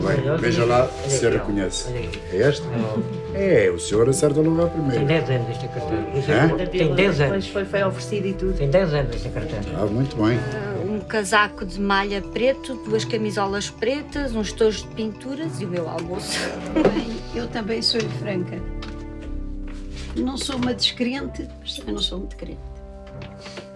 bem. Veja lá se a reconhece. É esta? É, o senhor acerta logo à primeira. Tem 10 anos esta carteira. Tem 10 anos. Foi oferecido e tudo. Tem 10 anos esta carteira. Ah, muito bem. Um casaco de malha preto, 2 camisolas pretas, uns tojos de pinturas e o meu almoço. Bem, eu também sou franca. Não sou uma descrente, mas também não sou muito crente.